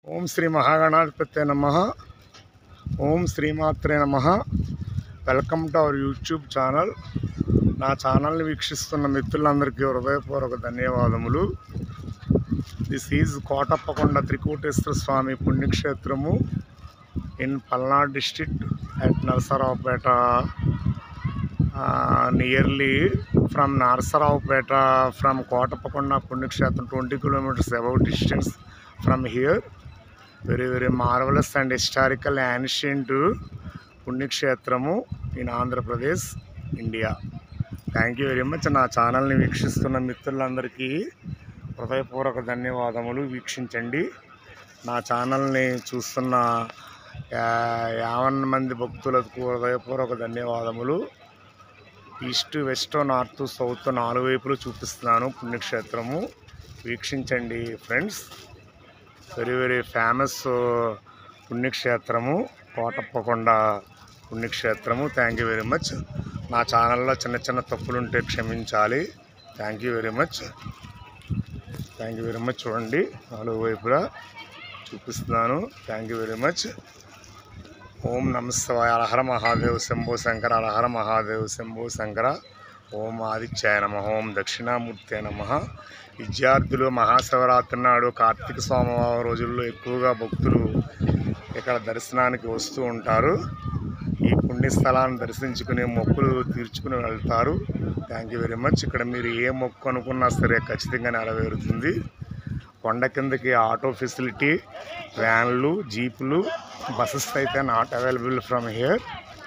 ఓం శ్రీ మహాగణాధిపతే నమః. ఓం శ్రీమాత్రే నమః. Welcome to our YouTube channel. నా ఛానల్ని వీక్షిస్తున్న మిత్రులందరికీ హృదయపూర్వక ధన్యవాదములు. దిస్ ఈజ్ కోటప్పకొండ త్రికూటేశ్వర స్వామి పుణ్యక్షేత్రము in Palnadu district at Narasaraopet. Nearly from Narasaraopet from Kotapakonda Punnyakshetram, 20 kilometers above distance from here. Very marvelous and historical ancient పుణ్యక్షేత్రము in Andhra Pradesh, India. Thank you very much. నా ఛానల్ని వీక్షిస్తున్న మిత్రులందరికీ హృదయపూర్వక ధన్యవాదములు. వీక్షించండి. నా ఛానల్ని చూస్తున్న 50 మంది భక్తులకు హృదయపూర్వక ధన్యవాదములు. ఈస్ట్, వెస్ట్, నార్త్, సౌత్ 4 వైపులు చూపిస్తున్నాను పుణ్యక్షేత్రము. వీక్షించండి ఫ్రెండ్స్. వెరీ ఫేమస్ పుణ్యక్షేత్రము కోటప్పకొండ పుణ్యక్షేత్రము. Thank you very much. నా ఛానల్లో చిన్న తప్పులు ఉంటే క్షమించాలి. Thank you very much. చూడండి, 4 వైపులా చూపిస్తున్నాను. Thank you very much. ఓం నమఃశివాయ. హరహర మహాదేవ్ శంభో శంకర. హరహర మహాదేవ్ శంభో శంకర. ఓం ఆదిత్యాయ నమః. ఓం దక్షిణామూర్తే నమః. విద్యార్థులు మహాశివరాత్రి నాడు కార్తీక సోమవారం రోజుల్లో ఎక్కువగా భక్తులు ఇక్కడ దర్శనానికి వస్తూ ఉంటారు. ఈ పుణ్యస్థలాన్ని దర్శించుకుని మొక్కులు తీర్చుకుని వెళ్తారు. Thank you very much. ఇక్కడ మీరు ఏ మొక్కు అనుకున్నా సరే ఖచ్చితంగా నెరవేరుతుంది. కొండ కిందకి ఆటో ఫెసిలిటీ, వ్యాన్లు, జీపులు, బస్సెస్ అయితే not available from here.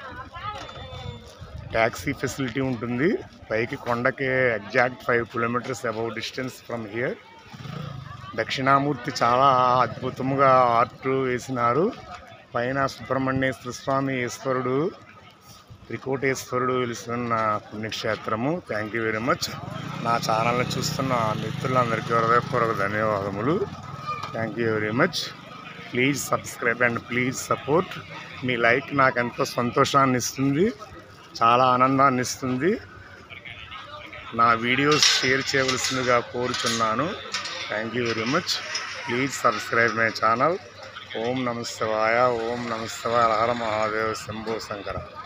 Taxi facility ఉంటుంది. పైకి కొండకి exact 5 kilometers above distance from here. Dakshinamurthy చాలా అద్భుతంగా ఆర్ట్ వేసినారు. పైన సుబ్రహ్మణ్యేశ్వర స్వామి, ఈశ్వరుడు, త్రికూటేశ్వరుడు వెలిసిన పుణ్యక్షేత్రము. Thank you very much. నా ఛానల్ని చూస్తున్న మిత్రులందరికీ హృదయపూర్వక ధన్యవాదములు. Thank you very much. Please subscribe and please support. మీ లైక్ నాకు ఎంతో సంతోషాన్ని ఇస్తుంది, చాలా ఆనందాన్ని ఇస్తుంది. నా వీడియోస్ షేర్ చేయవలసిందిగా కోరుచున్నాను. Thank you very much. Please subscribe my channel. ఓం నమఃశివాయ. ఓం నమఃశివాయ. హర మహాదేవ్ శంభో శంకర.